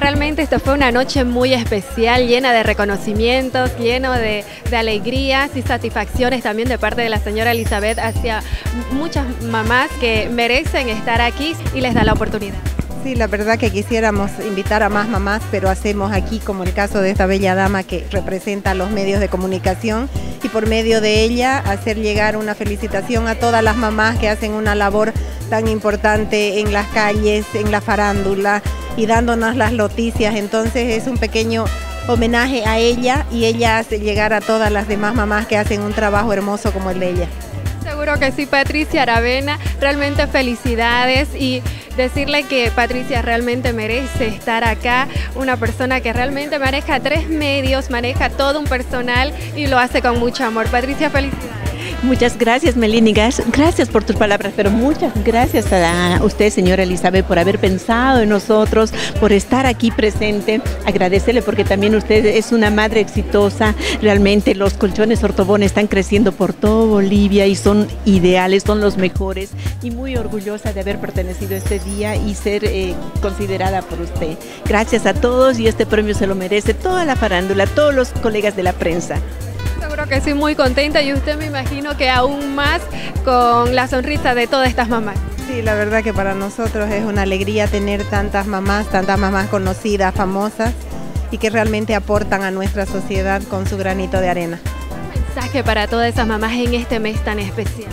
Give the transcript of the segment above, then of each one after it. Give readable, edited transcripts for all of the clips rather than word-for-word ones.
realmente esto fue una noche muy especial, llena de reconocimientos, lleno de alegrías y satisfacciones también de parte de la señora Elizabeth hacia muchas mamás que merecen estar aquí y les da la oportunidad. Sí, la verdad que quisiéramos invitar a más mamás, pero hacemos aquí, como el caso de esta bella dama que representa a los medios de comunicación, y por medio de ella hacer llegar una felicitación a todas las mamás que hacen una labor tan importante en las calles, en la farándula y dándonos las noticias. Entonces es un pequeño homenaje a ella y ella hace llegar a todas las demás mamás que hacen un trabajo hermoso como el de ella. Seguro que sí, Patricia Aravena, realmente felicidades y decirle que Patricia realmente merece estar acá, una persona que realmente maneja 3 medios, maneja todo un personal y lo hace con mucho amor. Patricia, felicidades. Muchas gracias, Melini, gracias por tus palabras, pero muchas gracias a usted, señora Elizabeth, por haber pensado en nosotros, por estar aquí presente. Agradecerle porque también usted es una madre exitosa. Realmente los colchones Ortobón están creciendo por todo Bolivia y son ideales, son los mejores, y muy orgullosa de haber pertenecido a este día y ser considerada por usted. Gracias a todos, y este premio se lo merece toda la farándula, todos los colegas de la prensa. Seguro que sí, muy contenta, y usted me imagino que aún más con la sonrisa de todas estas mamás. Sí, la verdad que para nosotros es una alegría tener tantas mamás conocidas, famosas, y que realmente aportan a nuestra sociedad con su granito de arena. Un mensaje para todas esas mamás en este mes tan especial.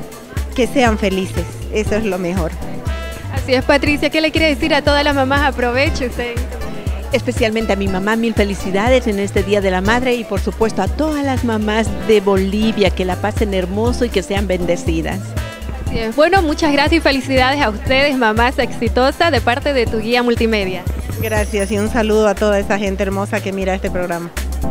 Que sean felices, eso es lo mejor. Así es, Patricia, ¿qué le quiere decir a todas las mamás? Aproveche usted. Especialmente a mi mamá, mil felicidades en este Día de la Madre, y por supuesto a todas las mamás de Bolivia, que la pasen hermoso y que sean bendecidas. Así es. Bueno, muchas gracias y felicidades a ustedes, mamás exitosas, de parte de Tu Guía Multimedia. Gracias, y un saludo a toda esa gente hermosa que mira este programa.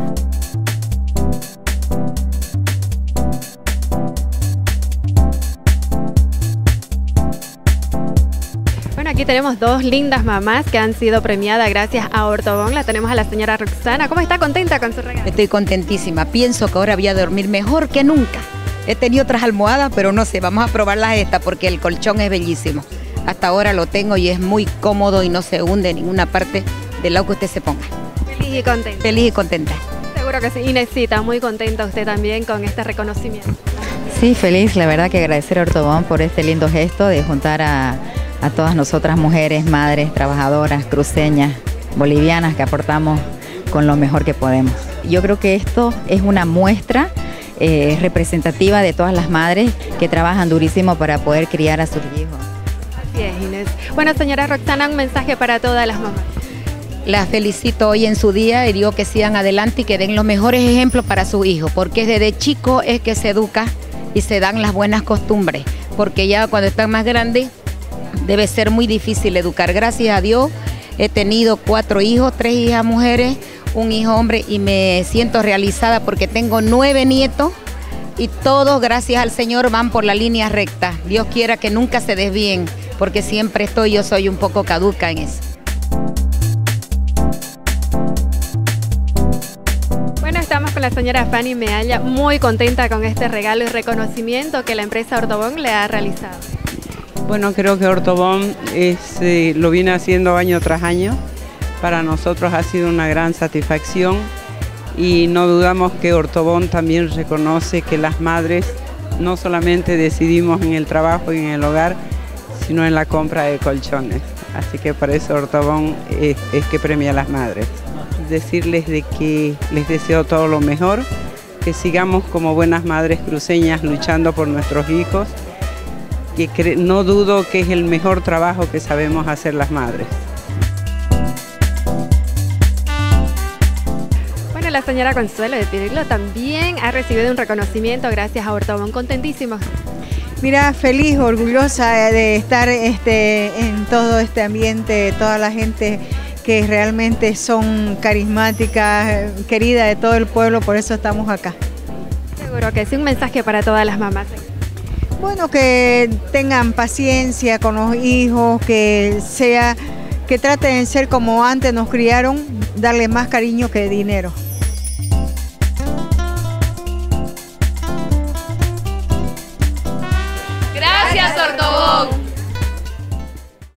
Aquí tenemos 2 lindas mamás que han sido premiadas gracias a Ortobón. La tenemos a la señora Roxana. ¿Cómo está? ¿Contenta con su regalo? Estoy contentísima. Pienso que ahora voy a dormir mejor que nunca. He tenido otras almohadas, pero no sé, vamos a probarlas esta porque el colchón es bellísimo. Hasta ahora lo tengo y es muy cómodo y no se hunde en ninguna parte del lado que usted se ponga. Feliz y contenta. Feliz y contenta. Seguro que sí. Inesita, muy contenta usted también con este reconocimiento. Sí, feliz. La verdad que agradecer a Ortobón por este lindo gesto de juntar a todas nosotras mujeres, madres, trabajadoras, cruceñas, bolivianas, que aportamos con lo mejor que podemos. Yo creo que esto es una muestra representativa de todas las madres que trabajan durísimo para poder criar a sus hijos. Así es, Inés. Bueno, señora Roxana, un mensaje para todas las mamás. Las felicito hoy en su día y digo que sigan adelante y que den los mejores ejemplos para sus hijos, porque desde chico es que se educa y se dan las buenas costumbres, porque ya cuando están más grandes debe ser muy difícil educar. Gracias a Dios he tenido 4 hijos, 3 hijas mujeres, 1 hijo hombre, y me siento realizada porque tengo 9 nietos y todos, gracias al Señor, van por la línea recta. Dios quiera que nunca se desvíen, porque siempre yo soy un poco caduca en eso. Bueno, estamos con la señora Fanny Mealla, muy contenta con este regalo y reconocimiento que la empresa Ortobón le ha realizado. Bueno, creo que Ortobón lo viene haciendo año tras año. Para nosotros ha sido una gran satisfacción y no dudamos que Ortobón también reconoce que las madres no solamente decidimos en el trabajo y en el hogar, sino en la compra de colchones. Así que por eso Ortobón es que premia a las madres. Decirles de que les deseo todo lo mejor, que sigamos como buenas madres cruceñas luchando por nuestros hijos, que no dudo que es el mejor trabajo que sabemos hacer las madres. Bueno, la señora Consuelo de Pirilo también ha recibido un reconocimiento gracias a Ortobón. Contentísimos. Mira, feliz, orgullosa de estar en todo este ambiente, toda la gente que realmente son carismáticas, queridas de todo el pueblo, por eso estamos acá. Seguro que sí, un mensaje para todas las mamás. Bueno, que tengan paciencia con los hijos, que traten de ser como antes nos criaron, darle más cariño que dinero. Gracias, Ortobón.